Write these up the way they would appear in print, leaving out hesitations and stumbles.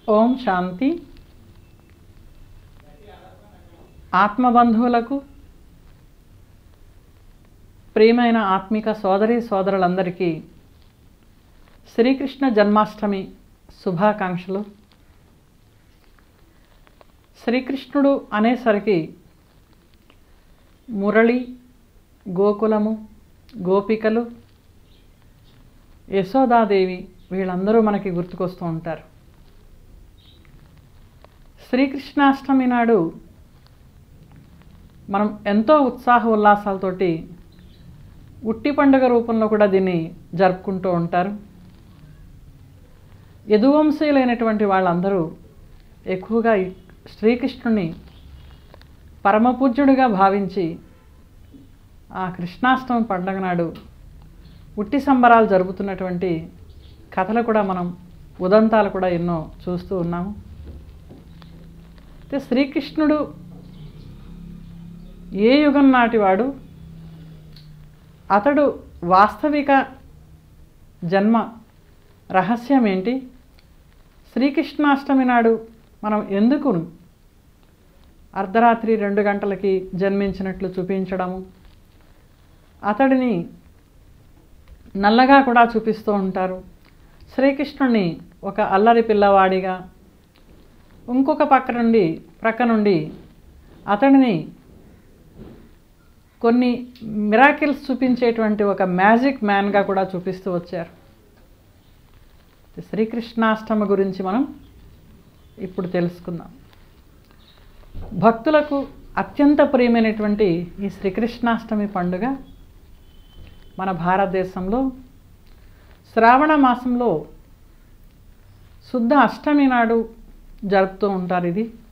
ఓం శాంతి. ఆత్మబంధువులకు, ప్రియమైన ఆత్మిక సోదరీ సోదరులందరికీ శ్రీకృష్ణ జన్మాష్టమి శుభాకాంక్షలు. శ్రీకృష్ణుడు అనేసరికి మురళి, గోకులము, గోపికలు, యశోదాదేవి వీళ్ళందరూ మనకి గుర్తుకొస్తూ ఉంటారు. శ్రీకృష్ణాష్టమి నాడు మనం ఎంతో ఉత్సాహ ఉల్లాసాలతోటి ఉట్టి పండుగ రూపంలో కూడా దీన్ని జరుపుకుంటూ ఉంటారు. యదువంశీయులైనటువంటి వాళ్ళందరూ ఎక్కువగా శ్రీకృష్ణుని పరమపూజ్యుడిగా భావించి ఆ కృష్ణాష్టమి పండుగ నాడు ఉట్టి సంబరాలు జరుపుతున్నటువంటి కథలు కూడా మనం ఉదంతాలు కూడా ఎన్నో చూస్తూ ఉన్నాము. అయితే శ్రీకృష్ణుడు ఏ యుగం నాటివాడు, అతడు వాస్తవిక జన్మ రహస్యం ఏంటి, శ్రీకృష్ణాష్టమి నాడు మనం ఎందుకు అర్ధరాత్రి 2 గంటలకి జన్మించినట్లు చూపించడము, అతడిని నల్లగా కూడా చూపిస్తూ ఉంటారు. శ్రీకృష్ణుడిని ఒక అల్లరి పిల్లవాడిగా, ఇంకొక ప్రక్క నుండి అతడిని కొన్ని మిరాకిల్స్ చూపించేటువంటి ఒక మ్యాజిక్ మ్యాన్గా కూడా చూపిస్తూ వచ్చారు. శ్రీకృష్ణాష్టమి గురించి మనం ఇప్పుడు తెలుసుకుందాం. భక్తులకు అత్యంత ప్రియమైనటువంటి ఈ శ్రీకృష్ణాష్టమి పండుగ మన భారతదేశంలో శ్రావణ మాసంలో శుద్ధ అష్టమి నాడు జరుపుతూ ఉంటారు.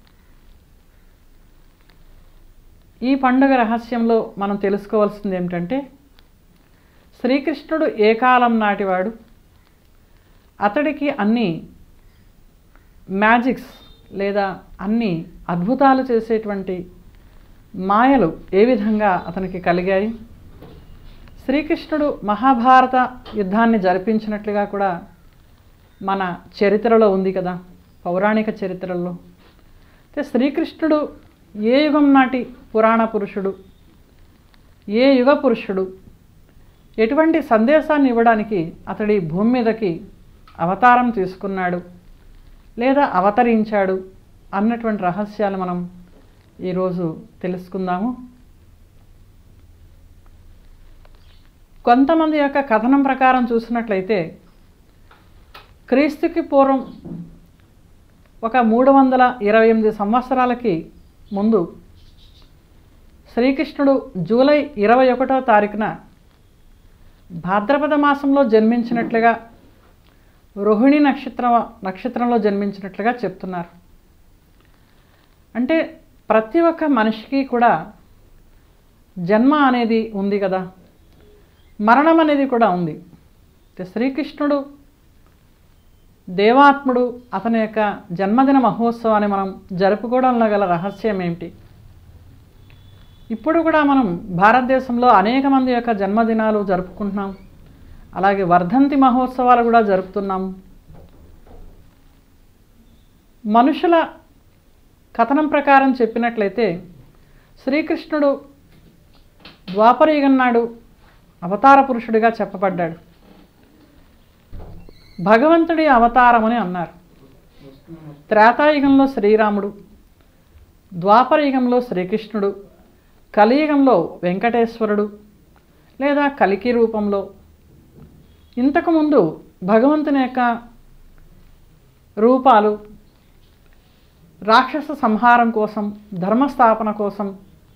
ఈ పండుగ రహస్యంలో మనం తెలుసుకోవాల్సింది ఏమిటంటే, శ్రీకృష్ణుడు ఏ కాలం నాటివాడు, అతడికి అన్ని మ్యాజిక్స్ లేదా అన్ని అద్భుతాలు చేసేటువంటి మాయలు ఏ విధంగా అతనికి కలిగాయి, శ్రీకృష్ణుడు మహాభారత యుద్ధాన్ని జరిపించినట్లుగా కూడా మన చరిత్రలో ఉంది కదా, పౌరాణిక చరిత్రల్లో. అయితే శ్రీకృష్ణుడు ఏ యుగం నాటి పురాణ పురుషుడు, ఏ యుగ పురుషుడు, ఎటువంటి సందేశాన్ని ఇవ్వడానికి అతడి భూమి మీదకి అవతారం తీసుకున్నాడు లేదా అవతరించాడు అన్నటువంటి రహస్యాలు మనం ఈరోజు తెలుసుకుందాము. కొంతమంది యొక్క కథనం ప్రకారం చూసినట్లయితే క్రీస్తుకి పూర్వం ఒక 328 సంవత్సరాలకి ముందు శ్రీకృష్ణుడు జూలై 21వ తారీఖున భాద్రపద మాసంలో జన్మించినట్లుగా, రోహిణి నక్షత్రంలో జన్మించినట్లుగా చెప్తున్నారు. అంటే ప్రతి ఒక్క మనిషికి కూడా జన్మ అనేది ఉంది కదా, మరణం అనేది కూడా ఉంది. శ్రీకృష్ణుడు దేవాత్ముడు, అతని యొక్క జన్మదిన మహోత్సవాన్ని మనం జరుపుకోవడంలో గల రహస్యం ఏమిటి? ఇప్పుడు కూడా మనం భారతదేశంలో అనేక మంది యొక్క జన్మదినాలు జరుపుకుంటున్నాం, అలాగే వర్ధంతి మహోత్సవాలు కూడా జరుపుతున్నాము. మనుషుల కథనం ప్రకారం చెప్పినట్లయితే శ్రీకృష్ణుడు ద్వాపరయుగం నాడు అవతార పురుషుడిగా చెప్పబడ్డాడు. భగవంతుడి అవతారమని అన్నారు. త్రేతాయుగంలో శ్రీరాముడు, ద్వాపరయుగంలో శ్రీకృష్ణుడు, కలియుగంలో వెంకటేశ్వరుడు లేదా కలికి రూపంలో. ఇంతకుముందు భగవంతుని యొక్క రూపాలు రాక్షస సంహారం కోసం, ధర్మస్థాపన కోసం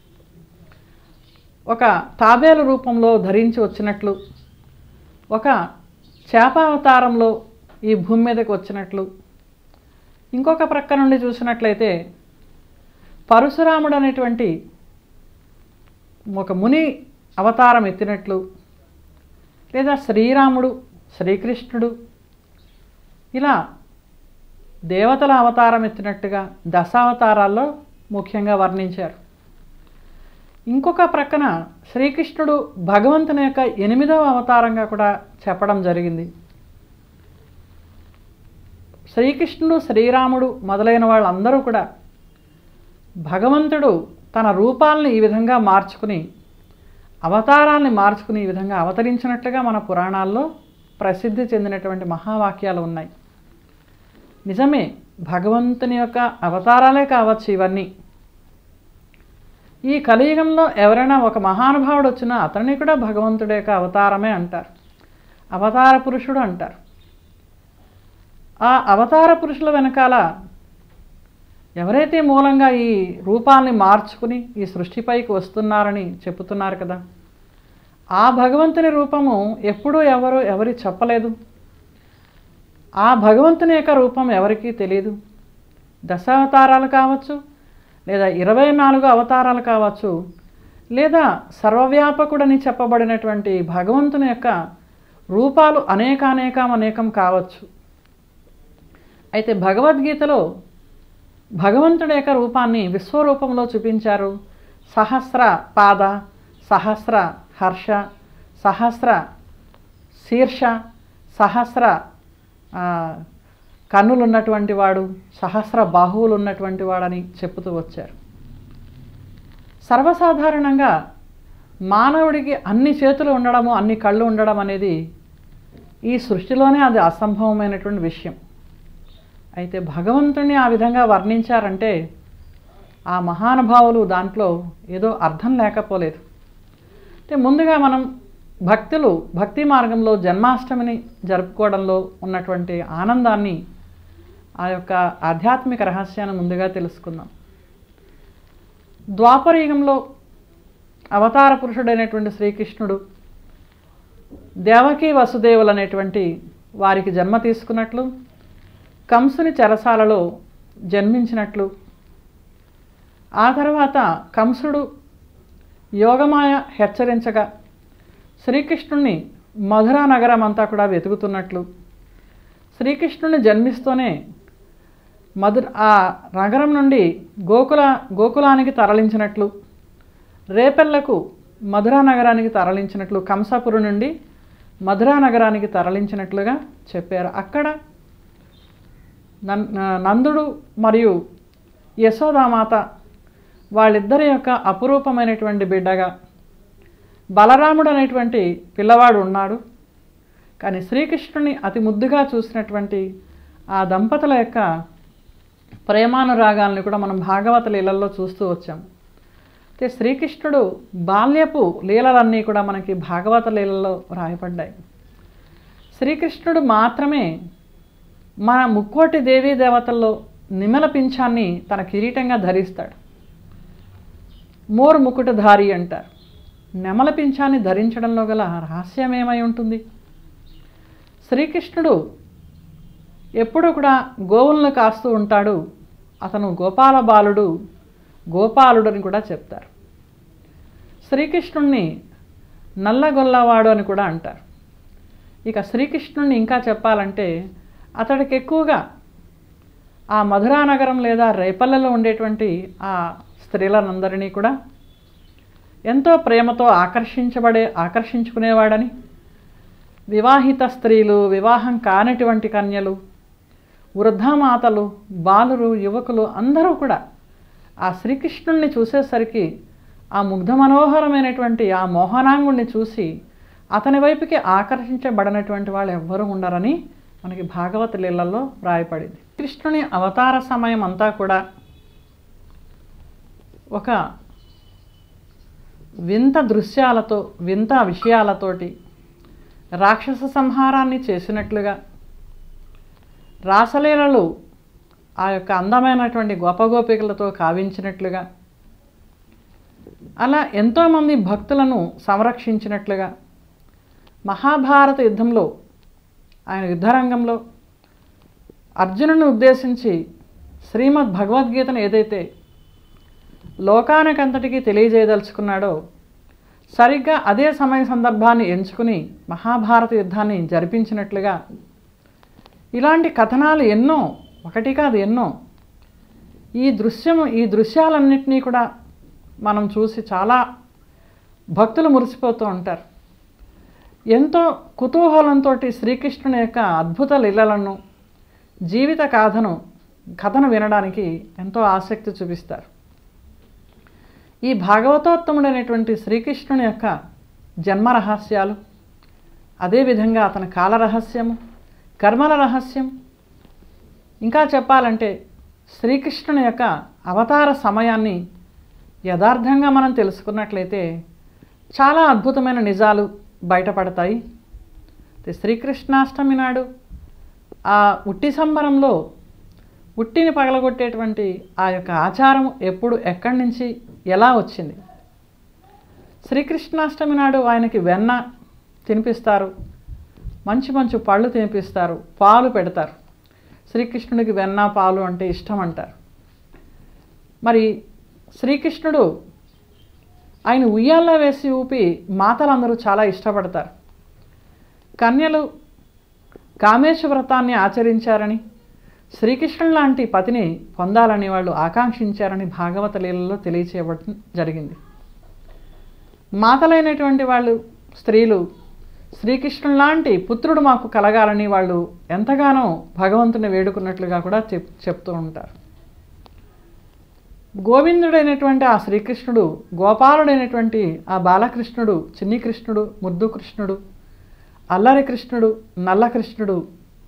ఒక తాబేలు రూపంలో ధరించి వచ్చినట్లు, ఒక చేపావతారంలో ఈ భూమి మీదకి వచ్చినట్లు, ఇంకొక ప్రక్క నుండి చూసినట్లయితే పరశురాముడు అనేటువంటి ఒక ముని అవతారం ఎత్తినట్లు, లేదా శ్రీరాముడు, శ్రీకృష్ణుడు ఇలా దేవతల అవతారం ఎత్తినట్టుగా దశావతారాల్లో ముఖ్యంగా వర్ణించారు. ఇంకొక ప్రక్కన శ్రీకృష్ణుడు భగవంతుని యొక్క 8వ అవతారంగా కూడా చెప్పడం జరిగింది. శ్రీకృష్ణుడు, శ్రీరాముడు మొదలైన వాళ్ళందరూ కూడా భగవంతుడు తన రూపాలని ఈ విధంగా మార్చుకుని, అవతారాల్ని మార్చుకుని ఈ విధంగా అవతరించినట్లుగా మన పురాణాల్లో ప్రసిద్ధి చెందినటువంటి మహావాక్యాలు ఉన్నాయి. నిజమే, భగవంతుని యొక్క అవతారాలే కావచ్చు ఇవన్నీ. ఈ కలియుగంలో ఎవరైనా ఒక మహానుభావుడు వచ్చినా అతన్ని కూడా భగవంతుడి యొక్క అవతారమే అంటారు, అవతార పురుషుడు అంటారు. ఆ అవతార పురుషుల వెనకాల ఎవరైతే మూలంగా ఈ రూపాల్ని మార్చుకుని ఈ సృష్టిపైకి వస్తున్నారని చెప్పుతున్నారు కదా, ఆ భగవంతుని రూపము ఎప్పుడూ ఎవరి చెప్పలేదు. ఆ భగవంతుని యొక్క రూపం ఎవరికీ తెలియదు. దశావతారాలు కావచ్చు, లేదా 24 అవతారాలు కావచ్చు, లేదా సర్వవ్యాపకుడని చెప్పబడినటువంటి భగవంతుని యొక్క రూపాలు అనేకం కావచ్చు. అయితే భగవద్గీతలో భగవంతుడి యొక్క రూపాన్ని విశ్వరూపంలో చూపించారు. సహస్ర పాద, సహస్ర హర్ష, సహస్ర శీర్ష, సహస్ర కన్నులు ఉన్నటువంటి వాడు, సహస్ర బాహువులు ఉన్నటువంటి వాడని చెప్పుతూ వచ్చారు. సర్వసాధారణంగా మానవుడికి అన్ని చేతులు ఉండడము, అన్ని కళ్ళు ఉండడం అనేది ఈ సృష్టిలోనే అది అసంభవమైనటువంటి విషయం. అయితే భగవంతుని ఆ విధంగా వర్ణించారంటే ఆ మహానుభావులు దాంట్లో ఏదో అర్థం లేకపోలేదు. అంటే ముందుగా మనం భక్తి మార్గంలో జన్మాష్టమిని జరుపుకోవడంలో ఉన్నటువంటి ఆనందాన్ని, ఆ యొక్క ఆధ్యాత్మిక రహస్యాన్ని ముందుగా తెలుసుకుందాం. ద్వాపరయుగంలో అవతార పురుషుడైనటువంటి శ్రీకృష్ణుడు దేవకీ వసుదేవులు అనేటువంటి వారికి జన్మ తీసుకున్నట్లు, కంసుని చెరసాలలో జన్మించినట్లు, ఆ తర్వాత కంసుడు యోగమాయ హెచ్చరించగా శ్రీకృష్ణుణ్ణి మధురా నగరం అంతా కూడా వెతుకుతున్నట్లు, శ్రీకృష్ణుని జన్మిస్తూనే ఆ నగరం నుండి గోకులానికి తరలించినట్లు, రేపెళ్లకు మధురా నగరానికి తరలించినట్లు, కంసపురు నుండి మధురా నగరానికి తరలించినట్లుగా చెప్పారు. అక్కడ నందుడు మరియు యశోదామాత వాళ్ళిద్దరి యొక్క అపురూపమైనటువంటి బిడ్డగా బలరాముడు అనేటువంటి పిల్లవాడు ఉన్నాడు. కానీ శ్రీకృష్ణుని అతి ముద్దుగా చూసినటువంటి ఆ దంపతుల యొక్క ప్రేమానురాగాల్ని కూడా మనం భాగవత లీలల్లో చూస్తూ వచ్చాం. అయితే శ్రీకృష్ణుడు బాల్యపు లీలలన్నీ కూడా మనకి భాగవత లీలల్లో రాయబడ్డాయి. శ్రీకృష్ణుడు మాత్రమే మన ముక్కోటి దేవీ దేవతల్లో నిమల పింఛాన్ని తన కిరీటంగా ధరిస్తాడు. మోర్ ముకుటధారి అంటారు. నెమల పింఛాన్ని ధరించడంలో గల రహస్యం ఏమై ఉంటుంది? శ్రీకృష్ణుడు ఎప్పుడూ కూడా గోవులను కాస్తూ ఉంటాడు. అతను గోపాల బాలుడు, గోపాలుడు అని కూడా చెప్తారు. శ్రీకృష్ణుణ్ణి నల్లగొల్లవాడు అని కూడా అంటారు. ఇక శ్రీకృష్ణుణ్ణి ఇంకా చెప్పాలంటే అతడికి ఎక్కువగా ఆ మధురా నగరం లేదా రేపల్లెలో ఉండేటువంటి ఆ స్త్రీలనందరినీ కూడా ఎంతో ప్రేమతో ఆకర్షించుకునేవాడని, వివాహిత స్త్రీలు, వివాహం కానిటువంటి కన్యలు, వృద్ధామాతలు, బాలురు, యువకులు అందరూ కూడా ఆ శ్రీకృష్ణుణ్ణి చూసేసరికి ఆ ముగ్ధ మనోహరమైనటువంటి ఆ మోహనాంగుణ్ణి చూసి అతని వైపుకి ఆకర్షించబడినటువంటి వాళ్ళు ఎవ్వరూ ఉండరని మనకి భాగవత లీలల్లో రాయపడింది. కృష్ణుని అవతార సమయం అంతా కూడా ఒక వింత దృశ్యాలతో, వింత విషయాలతోటి రాక్షస సంహారాన్ని చేసినట్లుగా, రాసలీలలు ఆ యొక్క అందమైనటువంటి గోపగోపికలతో కావించినట్లుగా, అలా ఎంతోమంది భక్తులను సంరక్షించినట్లుగా, మహాభారత యుద్ధంలో ఆయన యుద్ధరంగంలో అర్జునుని ఉద్దేశించి శ్రీమద్ భగవద్గీతను ఏదైతే లోకానికంతటికీ తెలియజేయదలుచుకున్నాడో సరిగ్గా అదే సమయ సందర్భాన్ని ఎంచుకుని మహాభారత యుద్ధాన్ని జరిపించినట్లుగా ఇలాంటి కథనాలు ఎన్నో, ఒకటి కాదు ఎన్నో. ఈ దృశ్యాలన్నింటినీ కూడా మనం చూసి చాలా భక్తులు మురిసిపోతూ ఉంటారు. ఎంతో కుతూహలంతో శ్రీకృష్ణుని యొక్క అద్భుత లీలలను, జీవిత కథను వినడానికి ఎంతో ఆసక్తి చూపిస్తారు. ఈ భాగవతోత్తముడైనటువంటి శ్రీకృష్ణుని యొక్క జన్మ రహస్యాలు, అదేవిధంగా అతని కాల రహస్యము, కర్మల రహస్యం, ఇంకా చెప్పాలంటే శ్రీకృష్ణుని యొక్క అవతార సమయాన్ని యథార్థంగా మనం తెలుసుకున్నట్లయితే చాలా అద్భుతమైన నిజాలు బయటపడతాయి. శ్రీకృష్ణాష్టమి నాడు ఆ ఉట్టి సంబరంలో ఉట్టిని పగలగొట్టేటువంటి ఆ యొక్క ఆచారం ఎప్పుడు, ఎక్కడి నుంచి, ఎలా వచ్చింది? శ్రీకృష్ణాష్టమి నాడు ఆయనకి వెన్న తినిపిస్తారు, మంచి మంచి పళ్ళు తినిపిస్తారు, పాలు పెడతారు. శ్రీకృష్ణుడికి వెన్న పాలు అంటే ఇష్టం అంటారు. మరి శ్రీకృష్ణుడు ఆయన ఉయ్యాల్లో వేసి ఊపి మాతలందరూ చాలా ఇష్టపడతారు. కన్యలు కామేశ వ్రతాన్ని ఆచరించారని, శ్రీకృష్ణుడు లాంటి పతిని పొందాలని వాళ్ళు ఆకాంక్షించారని భాగవత లీలలో తెలియచేయబడటం జరిగింది. మాతలైనటువంటి వాళ్ళు, స్త్రీలు, శ్రీకృష్ణుడు లాంటి పుత్రుడు మాకు కలగాలని వాళ్ళు ఎంతగానో భగవంతుని వేడుకున్నట్లుగా కూడా చెప్తూ ఉంటారు. గోవిందుడైనటువంటి ఆ శ్రీకృష్ణుడు, గోపాలుడైనటువంటి ఆ బాలకృష్ణుడు, చిన్ని కృష్ణుడు, ముద్దు కృష్ణుడు, అల్లరి కృష్ణుడు, నల్ల కృష్ణుడు,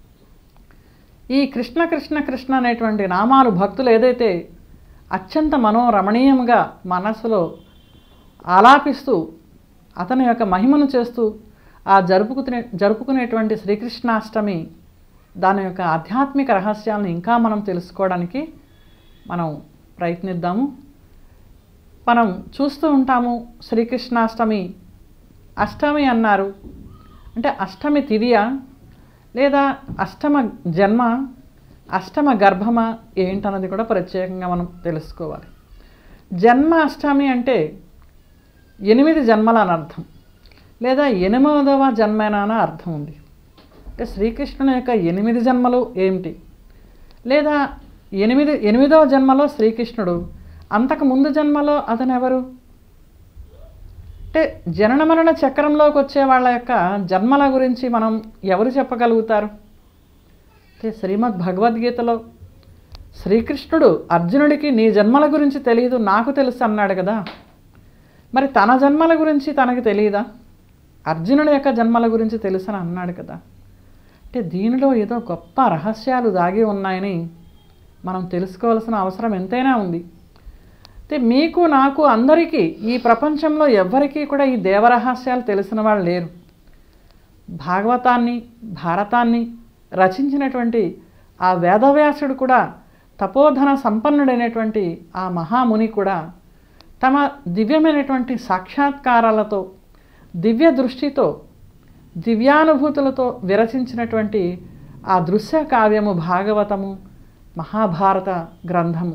ఈ కృష్ణ కృష్ణ కృష్ణ అనేటువంటి నామాలు భక్తులు ఏదైతే అత్యంత మనోరమణీయంగా మనస్సులో ఆలాపిస్తూ అతని యొక్క మహిమను చేస్తూ ఆ జరుపుకునేటువంటి శ్రీకృష్ణాష్టమి, దాని యొక్క ఆధ్యాత్మిక రహస్యాలను ఇంకా మనం తెలుసుకోవడానికి మనం ప్రయత్నిద్దాము. మనం చూస్తూ ఉంటాము శ్రీకృష్ణాష్టమి, అష్టమి అన్నారు అంటే అష్టమి తిథియా లేదా అష్టమ జన్మ, అష్టమ గర్భమా ఏంటన్నది కూడా ప్రత్యేకంగా మనం తెలుసుకోవాలి. జన్మ అష్టమి అంటే 8 జన్మలు అని అర్థం, లేదా 8వ జన్మేనా అని అర్థం ఉంది. అంటే శ్రీకృష్ణుని యొక్క 8 జన్మలు ఏమిటి, లేదా 8వ జన్మలో శ్రీకృష్ణుడు, అంతకు ముందు జన్మలో అతను ఎవరు? అంటే జనన మరణ చక్రంలోకి వచ్చే వాళ్ళ యొక్క జన్మల గురించి మనం ఎవరు చెప్పగలుగుతారు? అంటే శ్రీమద్ భగవద్గీతలో శ్రీకృష్ణుడు అర్జునుడికి నీ జన్మల గురించి తెలియదు, నాకు తెలుసు అన్నాడు కదా. మరి తన జన్మల గురించి తనకు తెలియదా? అర్జునుడి యొక్క జన్మల గురించి తెలుసని అన్నాడు కదా. అంటే దీనిలో ఏదో గొప్ప రహస్యాలు దాగి ఉన్నాయని మనం తెలుసుకోవాల్సిన అవసరం ఎంతైనా ఉంది. అయితే మీకు, నాకు, అందరికీ ఈ ప్రపంచంలో ఎవ్వరికీ కూడా ఈ దేవరహస్యాలు తెలిసిన వాళ్ళు లేరు. భాగవతాన్ని, భారతాన్ని రచించినటువంటి ఆ వేదవ్యాసుడు కూడా, తపోధన సంపన్నుడైనటువంటి ఆ మహాముని కూడా తమ దివ్యమైనటువంటి సాక్షాత్కారాలతో, దివ్య దృష్టితో, దివ్యానుభూతులతో విరచించినటువంటి ఆ దృశ్య కావ్యము భాగవతము, మహాభారత గ్రంథము.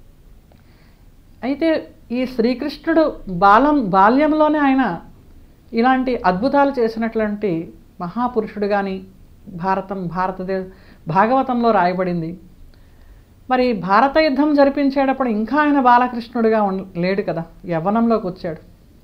అయితే ఈ శ్రీకృష్ణుడు బాల్యంలోనే ఆయన ఇలాంటి అద్భుతాలు చేసినటువంటి మహాపురుషుడు కానీ భాగవతంలో రాయబడింది. మరి భారత యుద్ధం జరిపించేటప్పుడు ఇంకా ఆయన బాలకృష్ణుడిగా లేడు కదా, యవ్వనంలోకి వచ్చాడు.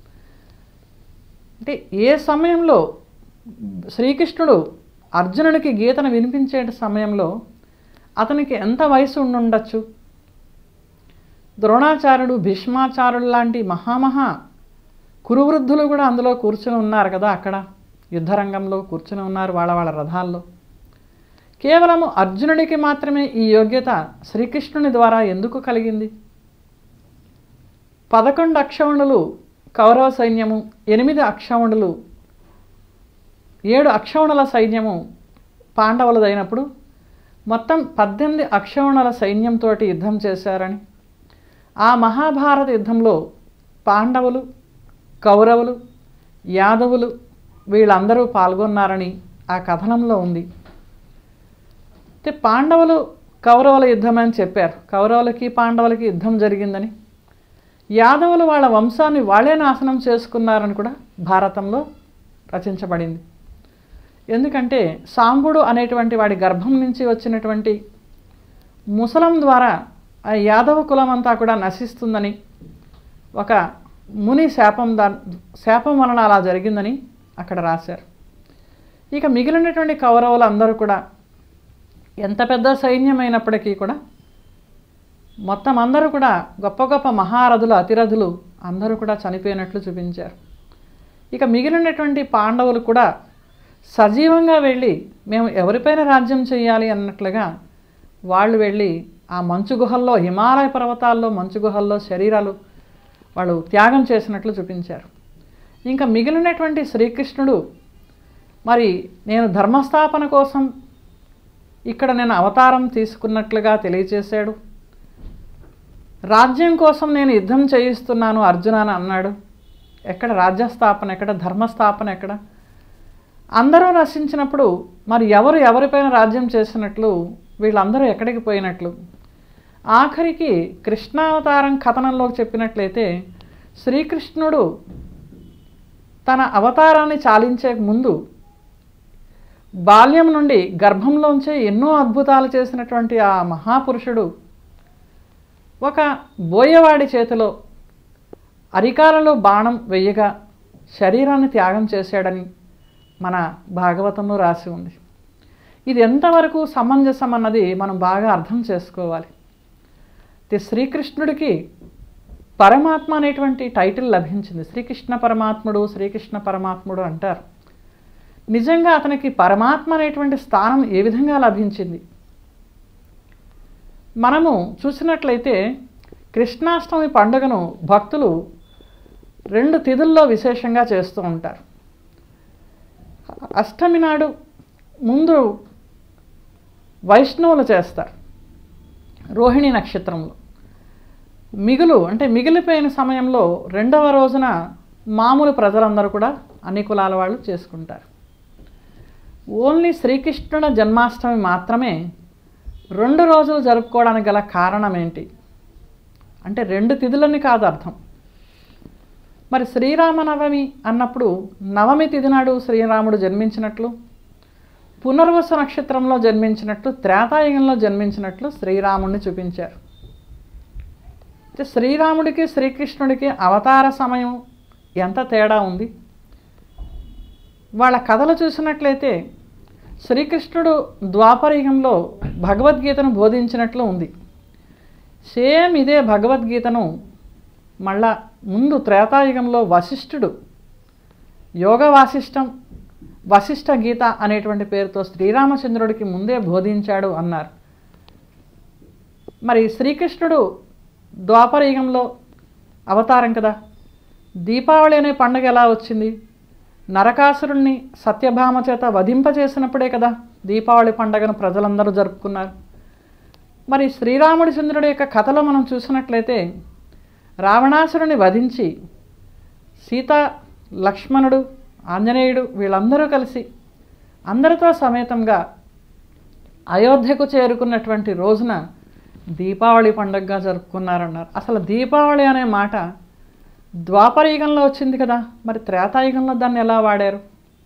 అంటే ఏ సమయంలో శ్రీకృష్ణుడు అర్జునుడికి గీతను వినిపించే సమయంలో అతనికి ఎంత వయసు ఉండుండొచ్చు? ద్రోణాచార్యుడు, భీష్మాచార్యుడు లాంటి మహామహా కురువృద్ధులు కూడా అందులో కూర్చుని ఉన్నారు కదా, అక్కడ యుద్ధరంగంలో కూర్చుని ఉన్నారు వాళ్ళ రథాల్లో. కేవలము అర్జునుడికి మాత్రమే ఈ యోగ్యత శ్రీకృష్ణుని ద్వారా ఎందుకు కలిగింది? 11 అక్షౌణులు కౌరవ సైన్యము, 8 అక్షౌణులు, 7 అక్షౌణుల సైన్యము పాండవులదైనప్పుడు మొత్తం 18 అక్షౌణుల సైన్యంతో యుద్ధం చేశారని, ఆ మహాభారత యుద్ధంలో పాండవులు, కౌరవులు, యాదవులు వీళ్ళందరూ పాల్గొన్నారని ఆ కథనంలో ఉంది. అయితే పాండవులు కౌరవుల యుద్ధం అని చెప్పారు, కౌరవులకి పాండవులకి యుద్ధం జరిగిందని. యాదవులు వాళ్ళ వంశాన్ని వాళ్ళే నాశనం చేసుకున్నారని కూడా భారతంలో రచించబడింది. ఎందుకంటే సాంబుడు అనేటువంటి వాడి గర్భం నుంచి వచ్చినటువంటి ముసలం ద్వారా ఆ యాదవ కులం అంతా కూడా నశిస్తుందని, ఒక ముని శాపం వలన అలా జరిగిందని అక్కడ రాశారు. ఇక మిగిలినటువంటి కౌరవులు అందరూ కూడా ఎంత పెద్ద సైన్యమైనప్పటికీ కూడా మొత్తం అందరూ కూడా గొప్ప గొప్ప మహారథులు అతిరథులు అందరూ కూడా చనిపోయినట్లు చూపించారు. ఇక మిగిలినటువంటి పాండవులు కూడా సజీవంగా వెళ్ళి మేము ఎవరిపైన రాజ్యం చేయాలి అన్నట్లుగా వాళ్ళు వెళ్ళి ఆ మంచు గుహల్లో, హిమాలయ పర్వతాల్లో మంచు గుహల్లో శరీరాలు వాళ్ళు త్యాగం చేసినట్లు చూపించారు. ఇంకా మిగిలినటువంటి శ్రీకృష్ణుడు మరి నేను ధర్మస్థాపన కోసం ఇక్కడ నేను అవతారం తీసుకున్నట్లుగా తెలియచేశాడు. రాజ్యం కోసం నేను యుద్ధం చేయిస్తున్నాను అర్జున అని అన్నాడు. ఎక్కడ రాజ్యస్థాపన, ఎక్కడ ధర్మస్థాపన, ఎక్కడ? అందరూ నశించినప్పుడు మరి ఎవరిపైన రాజ్యం చేసినట్లు? వీళ్ళందరూ ఎక్కడికి పోయినట్లు? ఆఖరికి కృష్ణావతారం కథనంలోకి చెప్పినట్లయితే శ్రీకృష్ణుడు తన అవతారాన్ని చాలించే ముందు బాల్యం నుండి గర్భంలోంచే ఎన్నో అద్భుతాలు చేసినటువంటి ఆ మహాపురుషుడు ఒక బోయవాడి చేతిలో అరికాలలో బాణం వెయ్యగా శరీరాన్ని త్యాగం చేశాడని మన భాగవతంలో రాసి ఉంది. ఇది ఎంతవరకు సమంజసం అన్నది మనం బాగా అర్థం చేసుకోవాలి. శ్రీకృష్ణుడికి పరమాత్మ అనేటువంటి టైటిల్ లభించింది. శ్రీకృష్ణ పరమాత్ముడు అంటారు. నిజంగా అతనికి పరమాత్మ అనేటువంటి స్థానం ఏ విధంగా లభించింది? మనము చూసినట్లయితే కృష్ణాష్టమి పండుగను భక్తులు 2 తిథుల్లో విశేషంగా చేస్తూ ఉంటారు. అష్టమి నాడు ముందు వైష్ణవులు చేస్తారు రోహిణి నక్షత్రంలో. మిగిలిపోయిన సమయంలో 2వ రోజున మామూలు ప్రజలందరూ కూడా అన్ని కులాల వాళ్ళు చేసుకుంటారు. ఓన్లీ శ్రీకృష్ణుల జన్మాష్టమి మాత్రమే 2 రోజులు జరుపుకోవడానికి గల కారణం ఏంటి అంటే 2 తిథులని కాదు అర్థం. మరి శ్రీరామనవమి అన్నప్పుడు నవమి తిథి నాడు శ్రీరాముడు జన్మించినట్లు, పునర్వసు నక్షత్రంలో జన్మించినట్లు, త్రేతాయుగంలో జన్మించినట్లు శ్రీరాముడిని చూపించారు. శ్రీరాముడికి శ్రీకృష్ణుడికి అవతార సమయం ఎంత తేడా ఉంది? వాళ్ళ కథలు చూసినట్లయితే శ్రీకృష్ణుడు ద్వాపరయుగంలో భగవద్గీతను బోధించినట్లు ఉంది. సేమ్ ఇదే భగవద్గీతను మళ్ళా ముందు త్రేతాయుగంలో వశిష్ఠుడు యోగ వాసిష్టం వశిష్ఠ గీత అనేటువంటి పేరుతో శ్రీరామచంద్రుడికి ముందే బోధించాడు అన్నారు. మరి శ్రీకృష్ణుడు ద్వాపరయుగంలో అవతారం కదా. దీపావళి అనే పండుగ ఎలా వచ్చింది? నరకాసురుణ్ణి సత్యభామ చేత వధింపచేసినప్పుడే కదా దీపావళి పండుగను ప్రజలందరూ జరుపుకున్నారు. మరి శ్రీరామచంద్రుడి యొక్క కథలో మనం చూసినట్లయితే రావణాసురుని వధించి సీత, లక్ష్మణుడు, ఆంజనేయుడు వీళ్ళందరూ కలిసి అందరితో సమేతంగా అయోధ్యకు చేరుకున్నటువంటి రోజున దీపావళి పండుగగా జరుపుకున్నారన్నారు. అసలు దీపావళి అనే మాట ద్వాపరయుగంలో వచ్చింది కదా, మరి త్రేతాయుగంలో దాన్ని ఎలా వాడారు?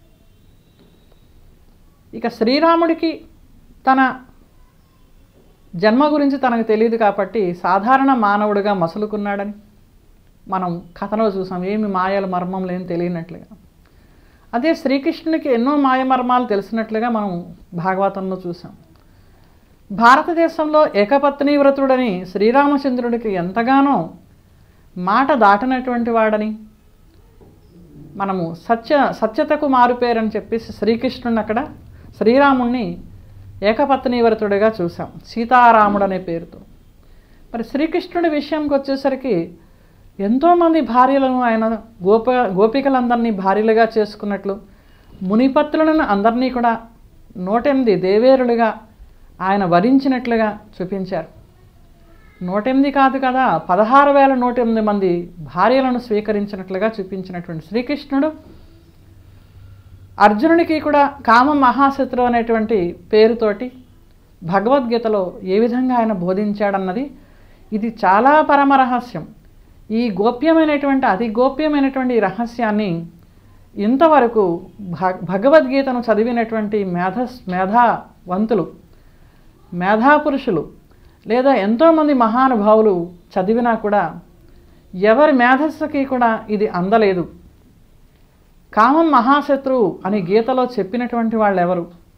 ఇక శ్రీరాముడికి తన జన్మ గురించి తనకు తెలియదు కాబట్టి సాధారణ మానవుడిగా మసులుకున్నాడని మనం కథలో చూసాం. ఏమి మాయల మర్మం లేని తెలియనట్లుగా. అదే శ్రీకృష్ణునికి ఎన్నో మాయమర్మాలు తెలిసినట్లుగా మనం భాగవతంలో చూసాం. భారతదేశంలో ఏకపత్ని వ్రతుడని శ్రీరామచంద్రుడికి ఎంతగానో మాట దాటినటువంటి వాడని మనము సత్యతకు మారుపేరని చెప్పేసి శ్రీకృష్ణుని అక్కడ శ్రీరాముణ్ణి ఏకపత్ని వ్రతుడిగా చూసాం సీతారాముడు అనే పేరుతో. మరి శ్రీకృష్ణుడి విషయంకి వచ్చేసరికి ఎంతోమంది భార్యలను ఆయన గోపికలందరినీ భార్యలుగా చేసుకున్నట్లు, మునిపత్రులను అందరినీ కూడా 108 దేవేరులుగా ఆయన వరించినట్లుగా చూపించారు. 108 కాదు కదా, 16,108 మంది భార్యలను స్వీకరించినట్లుగా చూపించినటువంటి శ్రీకృష్ణుడు అర్జునుడికి కూడా కామ మహాశత్రు అనేటువంటి పేరుతోటి భగవద్గీతలో ఏ విధంగా ఆయన బోధించాడన్నది ఇది చాలా పరమ రహస్యం. ఈ గోప్యమైనటువంటి అతి గోప్యమైనటువంటి రహస్యాన్ని ఇంతవరకు భగవద్గీతను చదివినటువంటి మేధావంతులు, మేధాపురుషులు లేదా ఎంతోమంది మహానుభావులు చదివినా కూడా ఎవరి మేధస్సుకి కూడా ఇది అందలేదు. కామం మహాశత్రువు అని గీతలో చెప్పినటువంటి వాళ్ళు ఎవరు?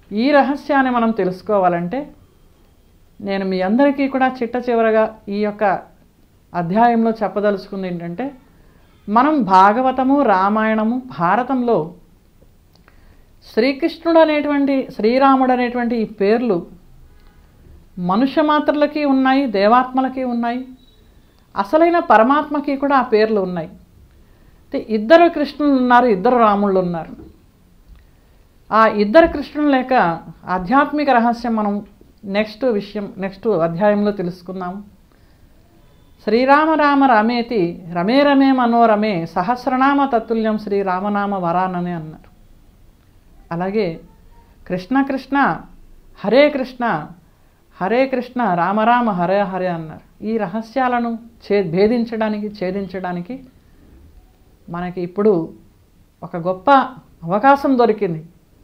ఈ రహస్యాన్ని మనం తెలుసుకోవాలంటే నేను మీ అందరికీ కూడా చిట్ట చివరగా ఈ యొక్క అధ్యాయంలో చెప్పదలుచుకుంది ఏంటంటే, మనం భాగవతము, రామాయణము, భారతంలో శ్రీకృష్ణుడు అనేటువంటి, శ్రీరాముడు అనేటువంటి ఈ పేర్లు మనుష్య మాత్రలకి ఉన్నాయి, దేవాత్మలకి ఉన్నాయి, అసలైన పరమాత్మకి కూడా ఆ పేర్లు ఉన్నాయి. ఇద్దరు కృష్ణులు ఉన్నారు, ఇద్దరు రాముళ్ళు ఉన్నారు. ఆ ఇద్దరు కృష్ణులు లేక ఆధ్యాత్మిక రహస్యం మనం నెక్స్ట్ అధ్యాయంలో తెలుసుకుందాము. శ్రీరామ రామ రామేతి రమే రమే మనోరమే సహస్రనామ తత్తుల్యం శ్రీరామనామ వరాననే అన్నారు. అలాగే కృష్ణ కృష్ణ హరే కృష్ణ హరే కృష్ణ రామ రామ హరే హరే అన్నారు. ఈ రహస్యాలను ఛేదించడానికి మనకి ఇప్పుడు ఒక గొప్ప అవకాశం దొరికింది.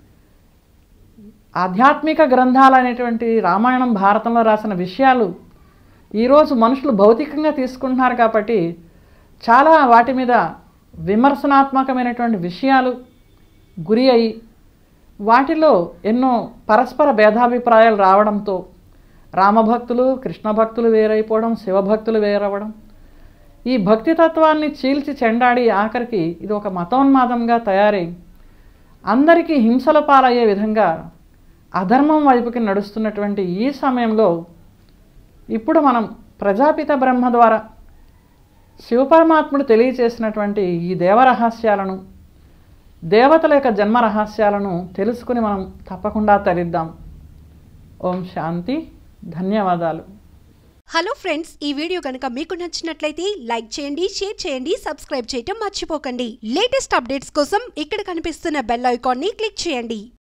ఆధ్యాత్మిక గ్రంథాలు అనేటువంటి రామాయణం, భారతంలో రాసిన విషయాలు ఈరోజు మనుషులు భౌతికంగా తీసుకుంటున్నారు కాబట్టి చాలా వాటి మీద విమర్శనాత్మకమైనటువంటి విషయాలు గురి అయి వాటిలో ఎన్నో పరస్పర భేదాభిప్రాయాలు రావడంతో రామభక్తులు, కృష్ణ భక్తులు వేరైపోవడం, శివభక్తులు వేరవ్వడం, ఈ భక్తితత్వాన్ని చీల్చి చెండాడి ఆఖరికి ఇది ఒక మతోన్మాదంగా తయారై అందరికీ హింసల పాలయ్యే విధంగా అధర్మం వైపుకి నడుస్తున్నటువంటి ఈ సమయంలో ఇప్పుడు మనం ప్రజాపిత బ్రహ్మ ద్వారా శివపరమాత్ముడు తెలియచేసినటువంటి ఈ దేవరహస్యాలను, దేవతల యొక్క జన్మ రహస్యాలను తెలుసుకుని మనం తప్పకుండా తరిద్దాం. ఓం శాంతి. ధన్యవాదాలు. హలో ఫ్రెండ్స్, ఈ వీడియో కనుక మీకు నచ్చినట్లయితే లైక్ చేయండి, షేర్ చేయండి, సబ్స్క్రైబ్ చేయటం మర్చిపోకండి. లేటెస్ట్ అప్డేట్స్ కోసం ఇక్కడ కనిపిస్తున్న బెల్ ఐకాన్ని క్లిక్ చేయండి.